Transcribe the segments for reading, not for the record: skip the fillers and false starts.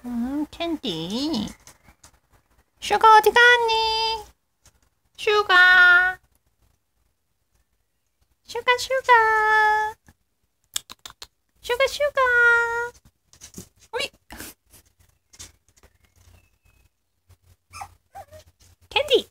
캔디. 슈가 어디 갔니? 슈가. 슈가, 슈가. 슈가, 슈가. 우리. 캔디.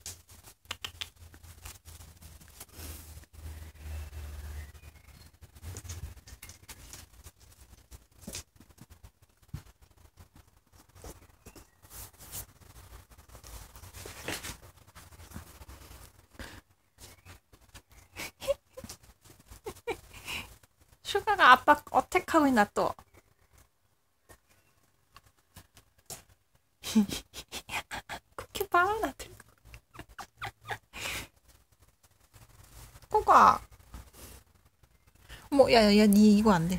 슈가가 아빠 어택하고 있나 또. 쿠키 바나나 들고. 꼬가. 어머, 야야야, 니 이거 안 돼.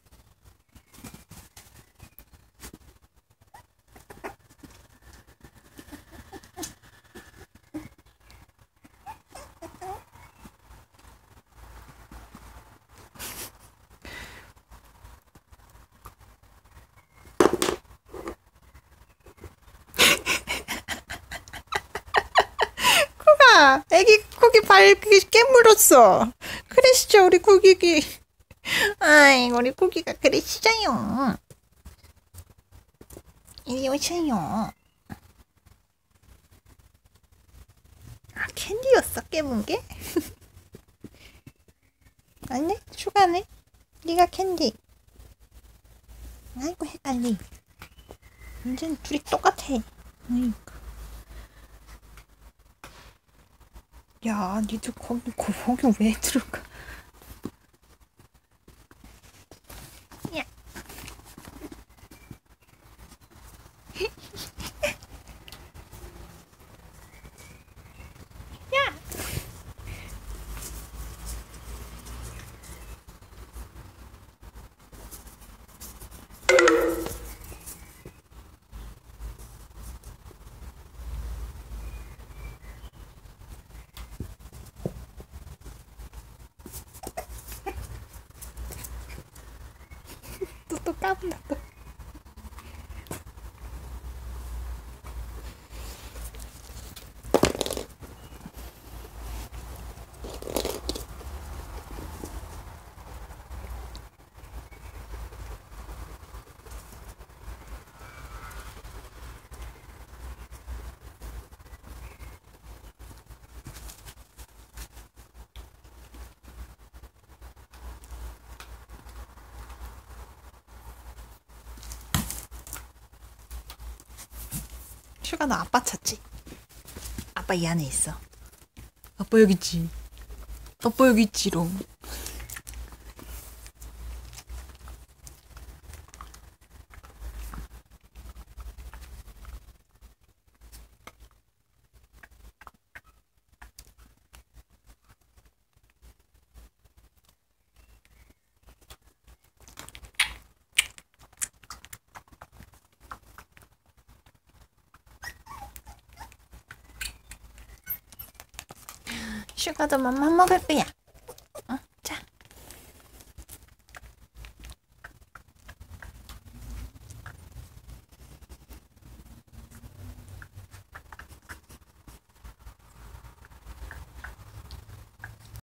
애기 고기 발 깨물었어. 그랬죠 우리 고기기. 아이 우리 고기가 그랬어요. 이리 오세요. 아 캔디였어 깨문 게? 아니네 슈가네. 네가 캔디. 아이고 헷갈리. 완전 둘이 똑같아. 그러니까. 야, 니들 거기 왜 들어가? 야. 야. 또 까분다 또. 슈가 너 아빠 찾지? 아빠 이 안에 있어. 아빠 여기 있지. 아빠 여기 있지롱. 슈가도 맘만 먹을 거야.